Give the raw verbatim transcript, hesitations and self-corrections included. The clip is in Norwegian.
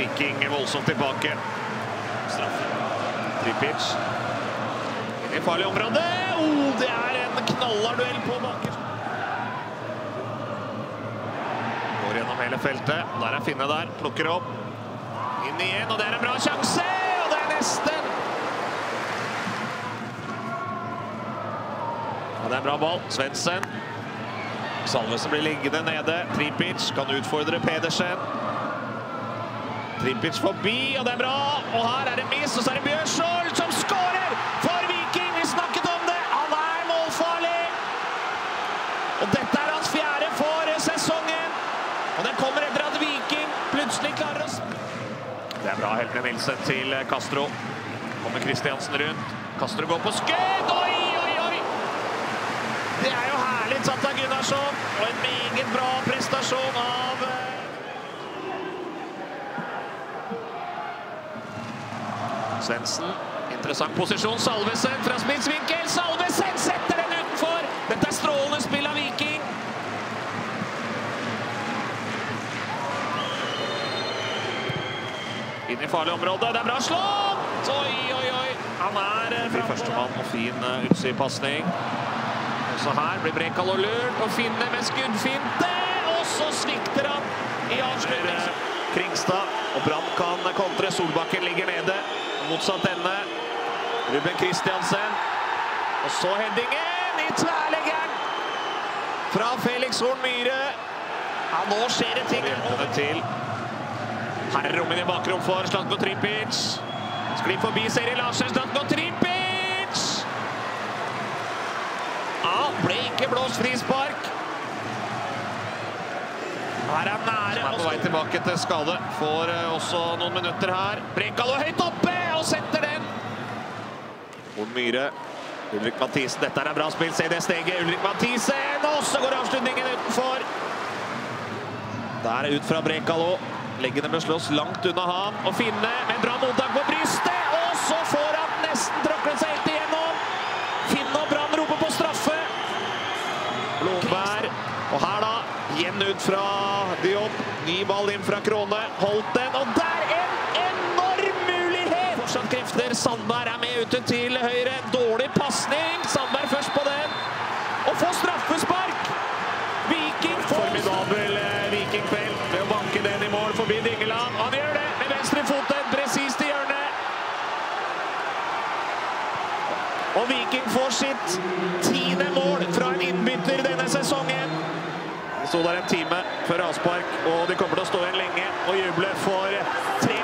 Viking voldsomt tilbake. Straffe. Tripic. Inn i farlig område. Oh, det er en knallhard duell på baker. Går gjennom hele feltet. Der er Finne der. Plukker opp. Inn igjen, og det er en bra sjanse. Og det er nesten. Og det er en bra ball. Svendsen. Salvesen blir liggende nede. Tripic kan utfordre Pedersen. Tripic forbi, og det er bra. Og her er det miss, og så er det Bjørsvold som skårer for Viking. Vi snakket om det. Han er målfarlig. Og dette er hans fjerde for sesongen. Og den kommer etter at Viking plutselig klarer oss. Det er bra, Heltene Nilsen til Castro. Kommer Kristiansen rundt. Castro går på skudd. Oi, oi, oi! Det er jo herlig satt av Gunnarsson. Og en meget bra prestasjon av... Svendsen, interessant posisjon, Salvesen fra spissvinkel, Salvesen setter den utenfor! Dette er strålende spill av Viking. Inn i farlig område, det er bra slått! Oi, oi, oi! Han er fra førstemann og fin utsida-passning. Også her blir Brekalo lurt og Finne med skuddfinte, og så svikter han i avslutning. Kringstad, og Brann kan kontre, Solbakken ligger nede. Motsatt ende. Ruben Kristiansen. Og så headingen i tverleggeren fra Felix Horn Myhre. Ja, nå skjer det ting. Hjelpende til. Her er rommet i bakrom for Zlatko Tripic. Sklir forbi Seri Larsen. Zlatko Tripic! Ja, ble ikke blåst frispark. Her er nære. Som er på vei tilbake til skade. Får også noen minutter her. Brekalo høyt oppe og setter den. Horn Myhre. Ulrik Mathisen. Dette er bra spill. Se det steget. Ulrik Mathisen. Og så går avslutningen utenfor. Der ut fra Brekalo. Leggene bør slås langt unna han. Og Finne med en bra mottak på brystet. Og så får han nesten tråklet seg helt igjennom. Finne og Brann roper på straffe. Blomberg. Og her da, igjen ut fra Diop, ny ball inn fra Krone, holdt den, og der en enorm mulighet! Fortsatt krefter, Sandberg er med ute til høyre, dårlig passning, Sandberg først på den, og får straffespark! Viking får... Formidabel Vikingfelt ved å banke den i mål forbi Dingeland, han gjør det med venstre foten, precis til hjørnet. Og Viking får sitt tiende mål fra en innbytter denne sesongen. De stod der en time før avspark, og de kommer til å stå igjen lenge og juble for tre